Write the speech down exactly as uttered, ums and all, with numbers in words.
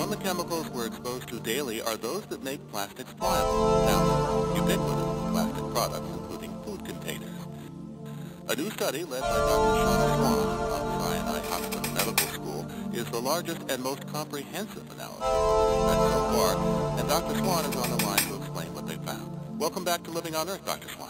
Among the chemicals we're exposed to daily are those that make plastics pliable, now ubiquitous in plastic products, including food containers. A new study led by Doctor Swan of Sinai Hospital Medical School is the largest and most comprehensive analysis of this so far, and Doctor Swan is on the line to explain what they found. Welcome back to Living on Earth, Doctor Swan.